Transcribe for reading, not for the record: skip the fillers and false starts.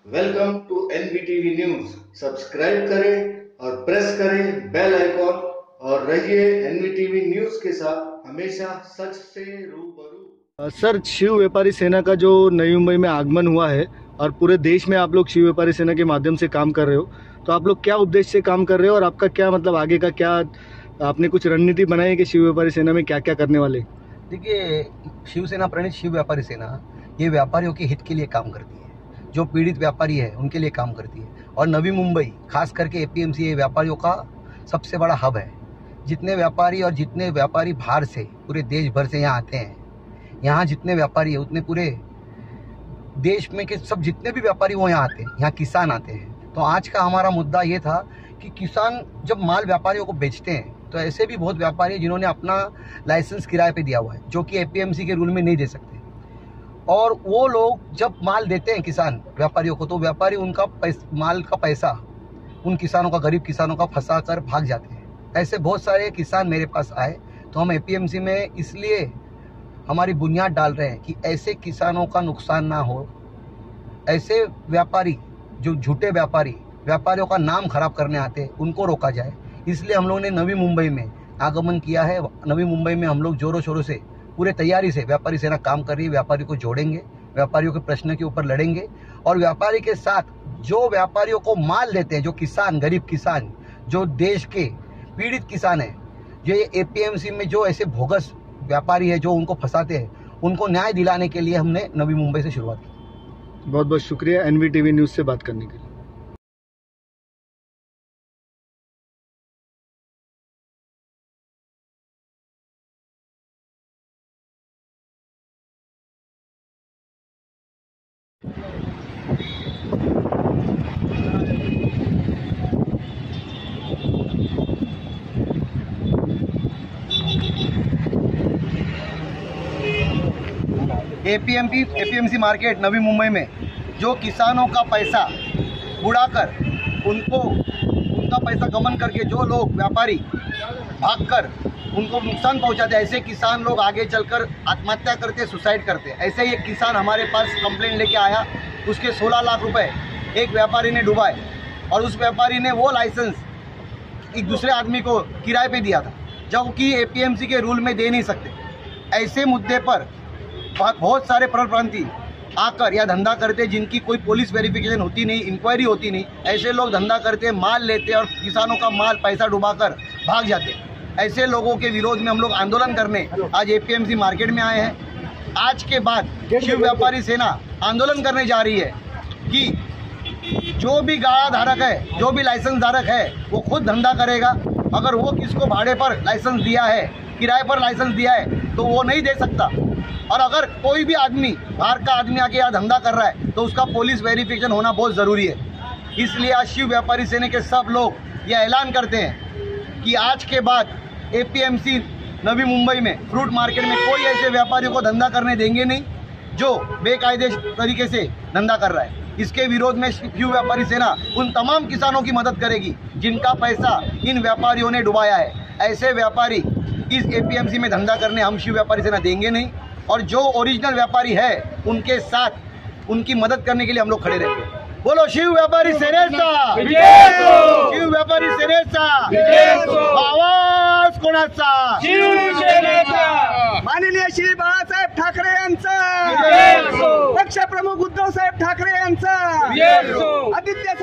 Welcome to NBTV news. Subscribe करें और press करें बेल आइकॉन और रहिए एनबीटीवी न्यूज के साथ हमेशा सच से रूबरू। सर, शिव व्यापारी सेना का जो नई मुंबई में आगमन हुआ है और पूरे देश में आप लोग शिव व्यापारी सेना के माध्यम से काम कर रहे हो, तो आप लोग क्या उद्देश्य से काम कर रहे हो और आपका क्या मतलब आगे का क्या आपने कुछ रणनीति बनाई है कि शिव व्यापारी सेना में क्या क्या करने वाले? देखिए, शिवसेना प्रणीत शिव व्यापारी सेना ये व्यापारियों के हित के लिए काम करती है, जो पीड़ित व्यापारी है उनके लिए काम करती है। और नवी मुंबई खास करके एपीएमसी ये व्यापारियों का सबसे बड़ा हब है। जितने व्यापारी बाहर से पूरे देश भर से यहाँ आते हैं, यहाँ जितने व्यापारी है उतने पूरे देश में के सब जितने भी व्यापारी वो यहाँ आते हैं, यहाँ किसान आते हैं। तो आज का हमारा मुद्दा ये था कि किसान जब माल व्यापारियों को बेचते हैं तो ऐसे भी बहुत व्यापारी हैं जिन्होंने अपना लाइसेंस किराए पे दिया हुआ है, जो कि एपीएमसी के रूल में नहीं दे सकते। और वो लोग जब माल देते हैं किसान व्यापारियों को, तो व्यापारी उनका माल का पैसा उन किसानों का, गरीब किसानों का फंसा कर भाग जाते हैं। ऐसे बहुत सारे किसान मेरे पास आए, तो हम एपीएमसी में इसलिए हमारी बुनियाद डाल रहे हैं कि ऐसे किसानों का नुकसान ना हो। ऐसे व्यापारी जो झूठे व्यापारियों का नाम खराब करने आते हैं, उनको रोका जाए। इसलिए हम लोगों ने नवी मुंबई में आगमन किया है। नवी मुंबई में हम लोग जोरों शोरों से पूरे तैयारी से व्यापारी सेना काम कर रही है। व्यापारी को जोड़ेंगे, व्यापारियों के प्रश्न के ऊपर लड़ेंगे और व्यापारी के साथ जो व्यापारियों को माल देते हैं, जो किसान, गरीब किसान, जो देश के पीड़ित किसान है, जो ये एपीएमसी में जो ऐसे बोगस व्यापारी है जो उनको फंसाते हैं, उनको न्याय दिलाने के लिए हमने नवी मुंबई से शुरुआत की। बहुत बहुत शुक्रिया एनबीटीवी न्यूज से बात करने के लिए। एपीएमसी मार्केट नवी मुंबई में जो किसानों का पैसा उड़ाकर उनका पैसा गमन करके जो लोग व्यापारी भागकर उनको नुकसान पहुंचाते हैं, ऐसे किसान लोग आगे चलकर आत्महत्या करते, सुसाइड करते। ऐसे ही एक किसान हमारे पास कंप्लेंट लेके आया, उसके 16 लाख रुपए एक व्यापारी ने डुबाए और उस व्यापारी ने वो लाइसेंस एक दूसरे आदमी को किराए पे दिया था, जबकि एपीएमसी के रूल में दे नहीं सकते। ऐसे मुद्दे पर बहुत सारे परप्रांतीय आकर या धंधा करते, जिनकी कोई पुलिस वेरिफिकेशन होती नहीं, इंक्वायरी होती नहीं। ऐसे लोग धंधा करते, माल लेते और किसानों का माल पैसा डुबाकर भाग जाते। ऐसे लोगों के विरोध में हम लोग आंदोलन करने आज एपीएमसी मार्केट में आए हैं। आज के बाद शिव व्यापारी सेना आंदोलन करने जा रही है कि जो भी गाड़ा धारक है, जो भी लाइसेंस धारक है, वो खुद धंधा करेगा। अगर वो किसको भाड़े पर लाइसेंस दिया है, किराए पर लाइसेंस दिया है, तो वो नहीं दे सकता। और अगर कोई भी आदमी, बाहर का आदमी आके यहाँ धंधा कर रहा है, तो उसका पुलिस वेरिफिकेशन होना बहुत ज़रूरी है। इसलिए आज शिव व्यापारी सेना के सब लोग यह ऐलान करते हैं कि आज के बाद एपीएमसी नवी मुंबई में फ्रूट मार्केट में कोई ऐसे व्यापारियों को धंधा करने देंगे नहीं जो बेकायदे तरीके से धंधा कर रहा है। इसके विरोध में शिव व्यापारी सेना उन तमाम किसानों की मदद करेगी जिनका पैसा इन व्यापारियों ने डुबाया है। ऐसे व्यापारी इस एपीएमसी में धंधा करने हम शिव व्यापारी सेना देंगे नहीं। और जो ओरिजिनल व्यापारी है उनके साथ उनकी मदद करने के लिए हम लोग खड़े रहेंगे। बोलो शिव व्यापारी सेनेचा, शिव व्यापारी सेनेचा आवाज कोणाचा? शिवसेनेचा। माननीय श्री बाळासाहेब ठाकरे यांचा, पक्षप्रमुख उद्धव साहेब ठाकरे यांचा, आदित्य